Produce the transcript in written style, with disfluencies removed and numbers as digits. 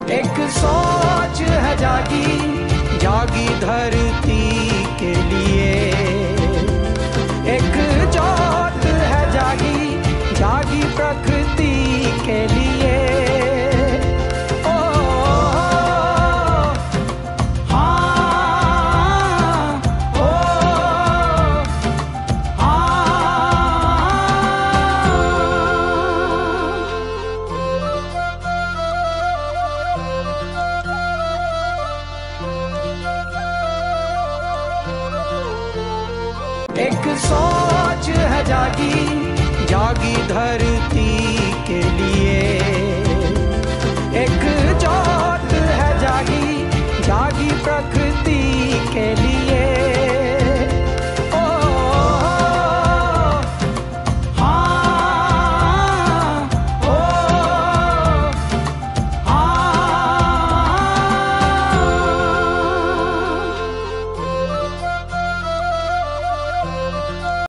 एक सोच है जागी जागी धरती के लिए, एक जोत है जागी जागी प्रकृति के लिए। ओ हाँ, ओ एक सोच है जागी जागी धरती के लिए।